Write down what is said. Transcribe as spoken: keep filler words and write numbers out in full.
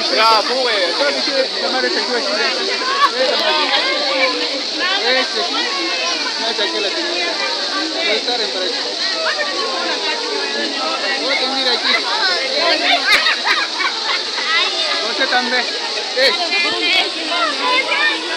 Bravo, ué. Então, deixa eu chamar esse aqui, esse aqui. Esse aqui. Esse aqui, esse aqui. Vou estar em preço. Vou vir aqui. Você também. Ei.